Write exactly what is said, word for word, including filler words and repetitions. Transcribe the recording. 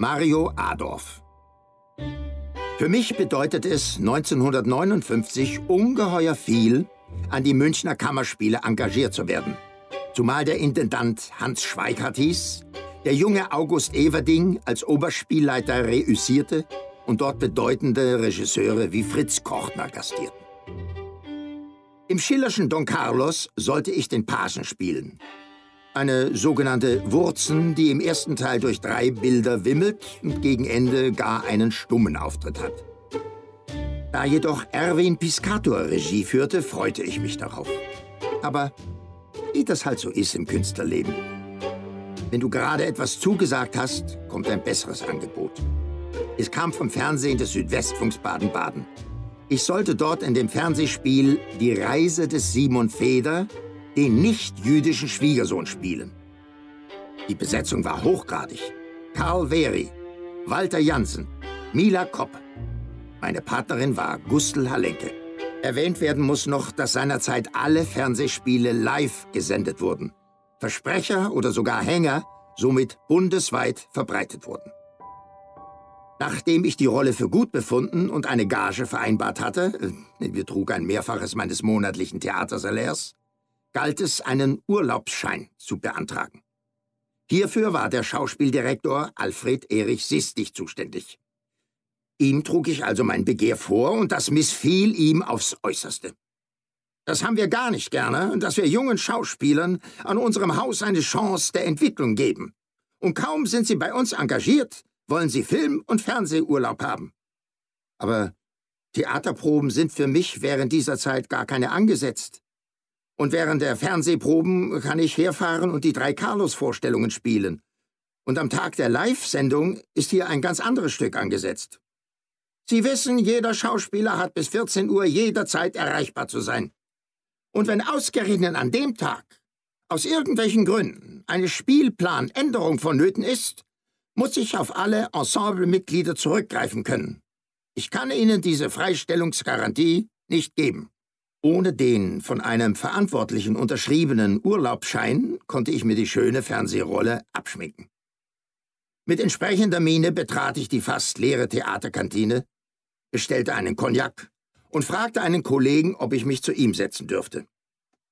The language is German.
Mario Adorf. Für mich bedeutet es neunzehnhundertneunundfünfzig ungeheuer viel, an die Münchner Kammerspiele engagiert zu werden. Zumal der Intendant Hans Schweikart hieß, der junge August Everding als Oberspielleiter reüssierte und dort bedeutende Regisseure wie Fritz Kortner gastierten. Im Schillerschen Don Carlos sollte ich den Pagen spielen. Eine sogenannte Wurzen, die im ersten Teil durch drei Bilder wimmelt und gegen Ende gar einen stummen Auftritt hat. Da jedoch Erwin Piscator Regie führte, freute ich mich darauf. Aber wie das halt so ist im Künstlerleben. Wenn du gerade etwas zugesagt hast, kommt ein besseres Angebot. Es kam vom Fernsehen des Südwestfunks Baden-Baden. Ich sollte dort in dem Fernsehspiel Die Reise des Simon Feder den nicht-jüdischen Schwiegersohn spielen. Die Besetzung war hochgradig. Karl Wery, Walter Jansen, Mila Kopp. Meine Partnerin war Gustl Halenke. Erwähnt werden muss noch, dass seinerzeit alle Fernsehspiele live gesendet wurden. Versprecher oder sogar Hänger somit bundesweit verbreitet wurden. Nachdem ich die Rolle für gut befunden und eine Gage vereinbart hatte, äh, betrug ein Mehrfaches meines monatlichen Theatersalärs, galt es, einen Urlaubsschein zu beantragen. Hierfür war der Schauspieldirektor Alfred Erich Sistich zuständig. Ihm trug ich also mein Begehr vor und das missfiel ihm aufs Äußerste. Das haben wir gar nicht gerne, dass wir jungen Schauspielern an unserem Haus eine Chance der Entwicklung geben. Und kaum sind sie bei uns engagiert, wollen sie Film- und Fernsehurlaub haben. Aber Theaterproben sind für mich während dieser Zeit gar keine angesetzt. Und während der Fernsehproben kann ich herfahren und die drei Carlos-Vorstellungen spielen. Und am Tag der Live-Sendung ist hier ein ganz anderes Stück angesetzt. Sie wissen, jeder Schauspieler hat bis vierzehn Uhr jederzeit erreichbar zu sein. Und wenn ausgerechnet an dem Tag aus irgendwelchen Gründen eine Spielplanänderung vonnöten ist, muss ich auf alle Ensemblemitglieder zurückgreifen können. Ich kann Ihnen diese Freistellungsgarantie nicht geben. Ohne den von einem Verantwortlichen unterschriebenen Urlaubsschein konnte ich mir die schöne Fernsehrolle abschminken. Mit entsprechender Miene betrat ich die fast leere Theaterkantine, bestellte einen Cognac und fragte einen Kollegen, ob ich mich zu ihm setzen dürfte.